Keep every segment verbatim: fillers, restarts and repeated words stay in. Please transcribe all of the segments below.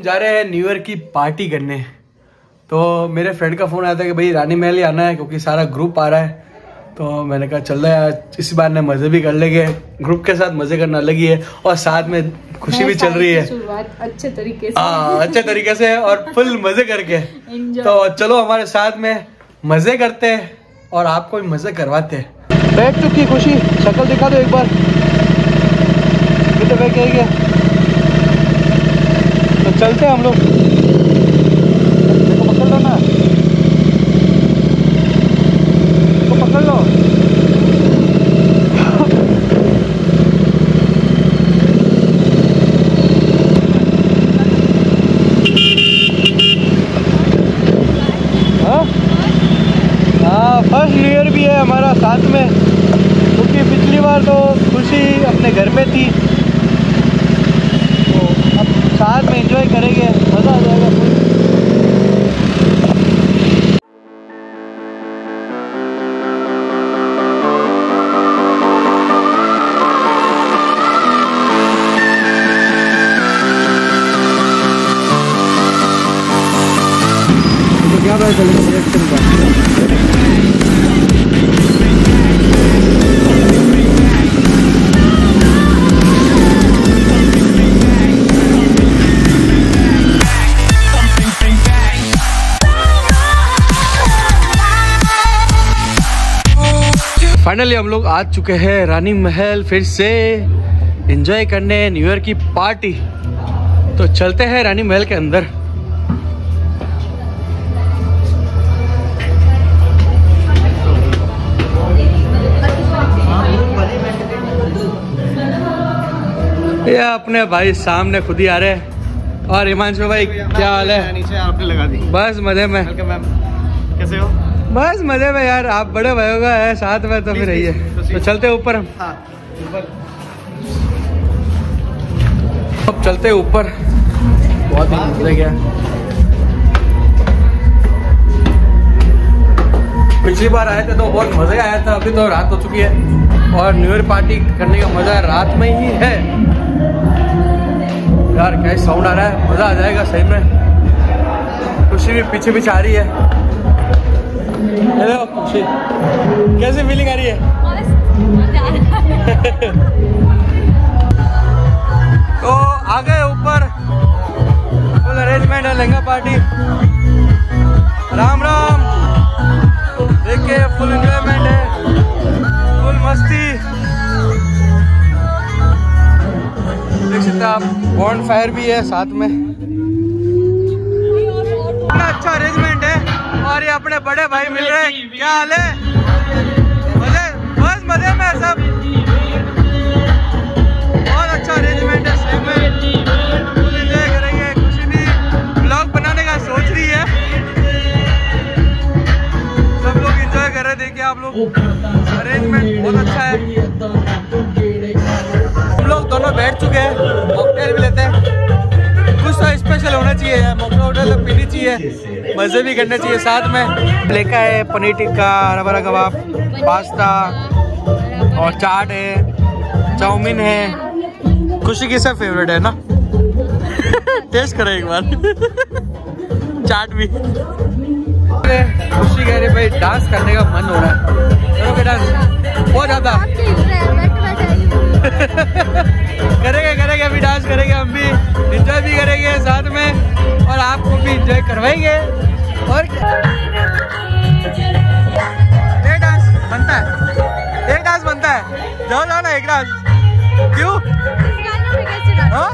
जा रहे हैं न्यू ईयर की पार्टी करने। तो मेरे फ्रेंड का फोन आया था कि भाई रानी महल ही आना है क्योंकि सारा ग्रुप आ रहा है। तो मैंने कहा चल रहा है, इसी बार ने मजे भी कर लेंगे, ग्रुप के साथ मजे करना अलग ही है और साथ में खुशी भी चल रही है अच्छे तरीके से। हाँ अच्छे तरीके से और फुल मजे करके। तो चलो हमारे साथ में मजे करते हैं और आपको भी मजे करवाते हैं। बैठ चुकी खुशी, शक्ल दिखा दो एक बार। कितने बैठ गए? तो चलते हैं हम लोग। देखो पकड़ लो ना, देखो पकड़ लो। हाँ फर्स्ट न्यू ईयर भी है हमारा साथ में, क्योंकि पिछली बार तो खुशी अपने घर में थी। तो अब साथ में एंजॉय करेंगे, मज़ा आ जाएगा फुल। तो क्या बात है फाइनली हम लोग आ चुके हैं रानी महल फिर से एंजॉय करने न्यू ईयर की पार्टी। तो चलते हैं रानी महल के अंदर। ये अपने भाई सामने खुद ही आ रहे हैं। और हिमांशु भाई क्या हाल है? नीचे आपने लगा दी। बस मजे में। मैम कैसे हो? बस मजे में यार, आप बड़े भाइयों का है साथ में तो फिर रहिए। तो चलते ऊपर हम। हाँ ऊपर अब चलते ऊपर। बहुत मजा गया। पिछली बार आए थे तो बहुत मजा आया था, अभी तो रात हो चुकी है और न्यू ईयर पार्टी करने का मजा रात में ही है। यार क्या साउंड आ रहा है, मजा आ जाएगा सही में। खुशी भी पीछे पीछे आ रही है। हेलो खुशी, कैसी फीलिंग आ रही है? तो आ गए ऊपर, फुल अरेंजमेंट है, लहंगा पार्टी। राम राम। देखिए फुल एंजॉयमेंट है, फुल मस्ती। देख सकते आप, बॉन्ड फायर भी है साथ में। अच्छा अरेंजमेंट है और ये अपने बड़े भाई मिल रहे हैं। क्या हाल है? मजे, बस मजे में सब। बहुत अच्छा अरेंजमेंट है सही में, फुल एंजॉय करेंगे। खुशी भी ब्लॉग बनाने का सोच रही है। सब लोग एंजॉय कर रहे, देखिए आप लोग। अरेंजमेंट बहुत अच्छा है। हम लोग दोनों बैठ चुके हैं, मॉकटेल भी लेते हैं। कुछ तो स्पेशल होना चाहिए यार, मॉकटेल पीनी चाहिए, मजे भी करने चाहिए साथ में। लेका है पनीर टिक्का, हरा भरा कबाब, पास्ता और चाट है, चाउमीन है। खुशी की सब फेवरेट है ना? टेस्ट करें एक बार। चाट भी। खुशी कह रही भाई डांस करने का मन हो रहा है, करोगे डांस? बहुत ज्यादा। करेंगे करेंगे अभी डांस करेंगे, हम भी एंजॉय भी करेंगे साथ में और आपको भी एंजॉय करवाएंगे। और एक डांस बनता है, एक डांस बनता है। जाओ जाओ ना एक डांस। क्यों? हाँ?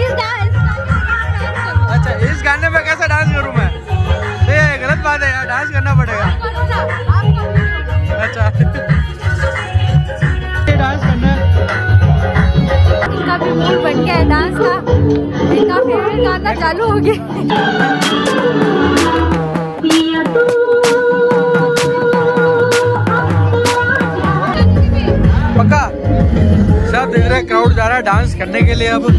अच्छा इस गाने में कैसे डांस करूँ मैं? ये गलत बात है यार, डांस करना पड़ेगा। अच्छा डांस करना है। इनका भी मूड बन गया है डांस का, इनका फेवरेट गाना चालू हो गया। पक्का सब देख रहे, क्राउड जा रहा है डांस करने के लिए। अब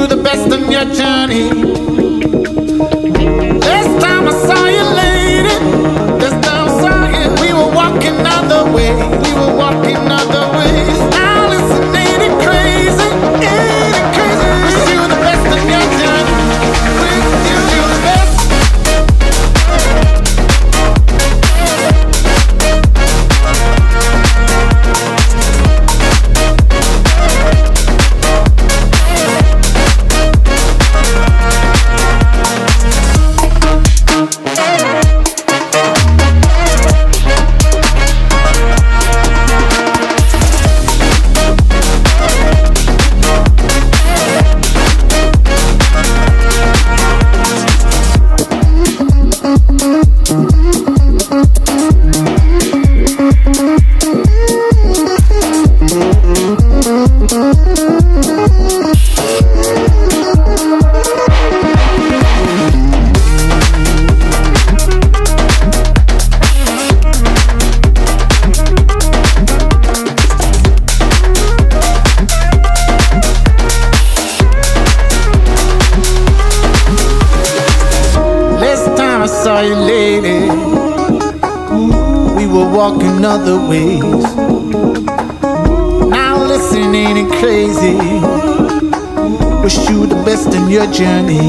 you the best on your journey. Last time I saw you, lady, last time I saw you, we were walking other way, we were walking other ways. Now listen, ain't it crazy, ain't it crazy? Wish you the best on your journey. Wish you the best. Saw you, lady, we were walking other ways. Now listen, ain't it crazy? Wish you the best in your journey.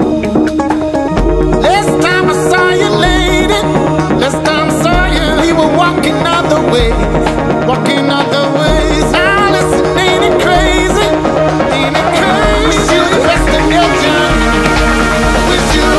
Last time I saw you, lady, last time I saw you, we were walking other ways, walking other ways. Now listen, ain't it crazy? Ain't it crazy? Wish you the best in your journey. Wish you.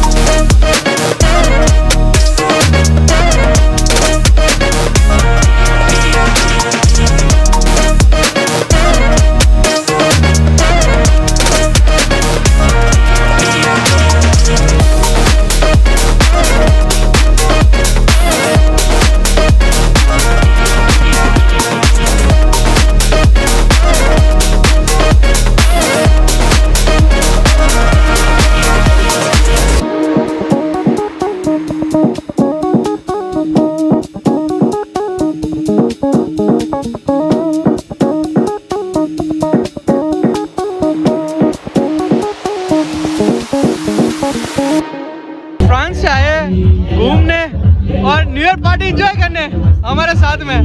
France से आए घूमने और new year party enjoy करने हमारे साथ में।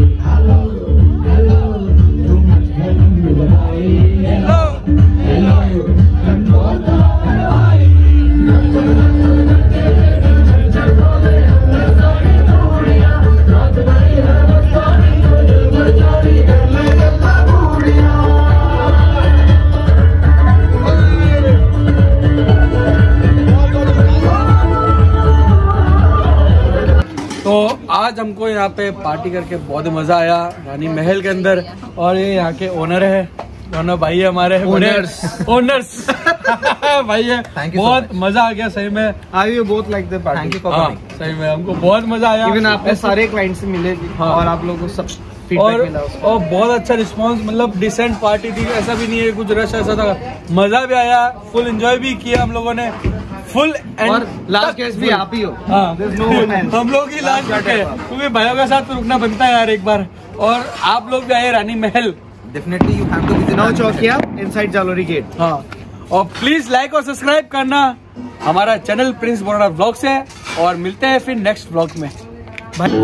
तो आज हमको यहाँ पे पार्टी करके बहुत मजा आया रानी महल के अंदर। और ये यहाँ के ओनर है, दोनों भाई है हमारे, ओनर्स ओनर्स भाई है। बहुत मजा आ गया सही में। I you both like the party. हाँ सही में हमको बहुत मजा आया। इवन आपने सारे क्लाइंट से मिले भी। हाँ। और आप लोगों को सब और, और बहुत अच्छा रिस्पांस, मतलब डिसेंट पार्टी थी, ऐसा भी नहीं है कुछ रश ऐसा था। मजा भी आया, फुल एंजॉय भी किया हम लोगों ने, फुल। और लास्ट गेस्ट भी आप ही हो। हाँ no हम लोग ही लास्ट है, क्योंकि भाइयों के साथ तो रुकना बनता है यार एक बार। और आप लोग भी आए Rani Mahal, definitely you have to visit Nau Chaukiya inside Jalori gate. हाँ और प्लीज लाइक और सब्सक्राइब करना हमारा चैनल प्रिंस बोराडा व्लॉग्स है। और मिलते हैं फिर नेक्स्ट व्लॉग में।